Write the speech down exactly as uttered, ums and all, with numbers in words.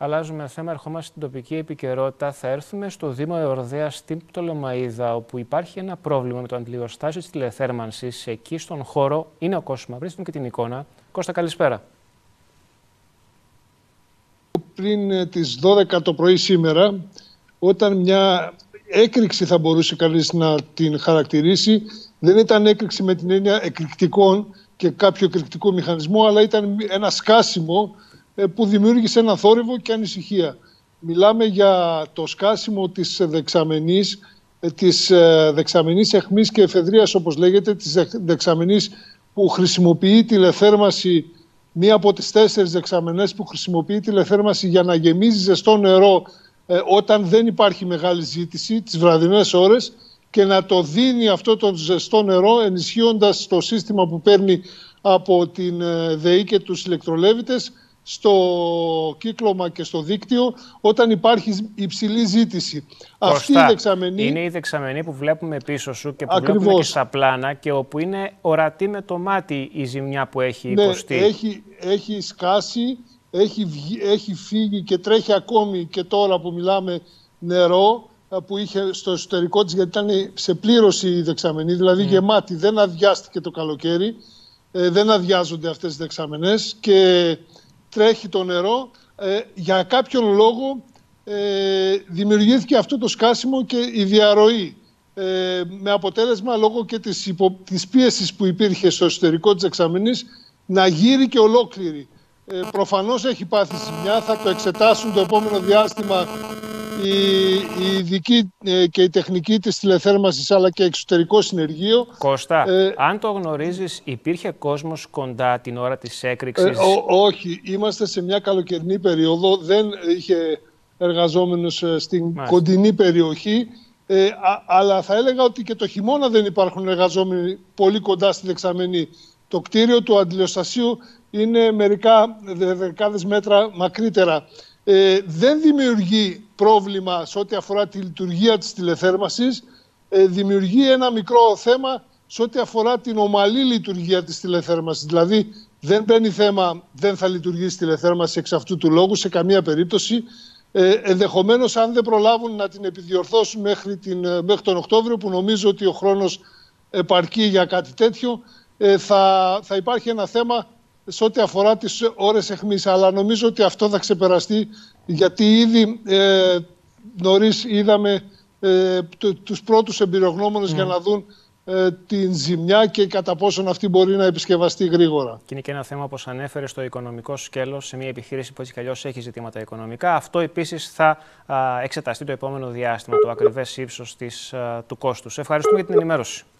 Αλλάζουμε θέμα, ερχόμαστε στην τοπική επικαιρότητα. Θα έρθουμε στο Δήμο Εορδαία στην Πτολεμαΐδα, όπου υπάρχει ένα πρόβλημα με το αντιλιοστάσιο της τηλεθέρμανσης. Εκεί στον χώρο είναι ο Κώστας Μαυρίδης και την εικόνα. Κώστα, καλησπέρα. Πριν τις δώδεκα το πρωί σήμερα, όταν μια έκρηξη θα μπορούσε κανείς να την χαρακτηρίσει, δεν ήταν έκρηξη με την έννοια εκρηκτικών και κάποιο εκρηκτικό μηχανισμό, αλλά ήταν ένα σκάσιμο που δημιούργησε ένα θόρυβο και ανησυχία. Μιλάμε για το σκάσιμο της δεξαμενής, της δεξαμενής αιχμής και εφεδρείας, όπως λέγεται, της δεξαμενής που χρησιμοποιεί τηλεθέρμανση, μία από τις τέσσερις δεξαμενές που χρησιμοποιεί τηλεθέρμανση για να γεμίζει ζεστό νερό ε, όταν δεν υπάρχει μεγάλη ζήτηση, τις βραδινές ώρες, και να το δίνει αυτό το ζεστό νερό ενισχύοντας το σύστημα που παίρνει από την ΔΕΗ και τους ηλεκτρολέβητες στο κύκλωμα και στο δίκτυο όταν υπάρχει υψηλή ζήτηση. Κώστα, αυτή η δεξαμενή είναι η δεξαμενή που βλέπουμε πίσω σου και που ακριβώς βλέπουμε και στα πλάνα και όπου είναι ορατή με το μάτι η ζημιά που έχει ναι, υποστεί. Έχει, έχει σκάσει, έχει, βγει, έχει φύγει και τρέχει ακόμη και τώρα που μιλάμε νερό που είχε στο εσωτερικό της, γιατί ήταν σε πλήρωση η δεξαμενή, δηλαδή mm. γεμάτη, δεν αδειάστηκε το καλοκαίρι, ε, δεν αδειάζονται αυτές οι δεξαμενές και τρέχει το νερό. Ε, για κάποιον λόγο ε, δημιουργήθηκε αυτό το σκάσιμο και η διαρροή. Ε, με αποτέλεσμα, λόγω και της, υπο, της πίεσης που υπήρχε στο εσωτερικό της δεξαμενής, να γύρει και ολόκληρη. Ε, προφανώς έχει πάθει ζημιά, θα το εξετάσουν το επόμενο διάστημα οι, οι ειδικοί ε, και οι τεχνικοί της τηλεθέρμανσης, αλλά και εξωτερικό συνεργείο. Κώστα, ε, αν το γνωρίζεις, υπήρχε κόσμος κοντά την ώρα της έκρηξης? Ε, ό, όχι, είμαστε σε μια καλοκαιρινή περίοδο, δεν είχε εργαζόμενους στην Μάλιστα. κοντινή περιοχή. Ε, α, αλλά θα έλεγα ότι και το χειμώνα δεν υπάρχουν εργαζόμενοι πολύ κοντά στη δεξαμενή. Το κτίριο του αντιλιοστασίου είναι μερικά δεκάδες μέτρα μακρύτερα. Ε, δεν δημιουργεί πρόβλημα σε ό,τι αφορά τη λειτουργία της τηλεθέρμανσης. Ε, δημιουργεί ένα μικρό θέμα σε ό,τι αφορά την ομαλή λειτουργία της τηλεθέρμανσης. Δηλαδή δεν μπαίνει θέμα, δεν θα λειτουργήσει η τηλεθέρμανση εξ αυτού του λόγου σε καμία περίπτωση. Ε, ενδεχομένως, αν δεν προλάβουν να την επιδιορθώσουν μέχρι, την, μέχρι τον Οκτώβριο, που νομίζω ότι ο χρόνος επαρκεί για κάτι τέτοιο, ε, θα, θα υπάρχει ένα θέμα σε ό,τι αφορά τις ώρες αιχμής. Αλλά νομίζω ότι αυτό θα ξεπεραστεί, γιατί ήδη ε, νωρίς είδαμε ε, το, τους πρώτους εμπειρογνώμονες mm. για να δουν ε, την ζημιά και κατά πόσον αυτή μπορεί να επισκευαστεί γρήγορα. Και είναι και ένα θέμα, όπως ανέφερε, στο οικονομικό σκέλος, σε μια επιχείρηση που έτσι κι αλλιώς έχει ζητήματα οικονομικά. Αυτό επίσης θα α, εξεταστεί το επόμενο διάστημα, το ακριβές ύψος της, α, του κόστους. Ευχαριστούμε για την ενημέρωση.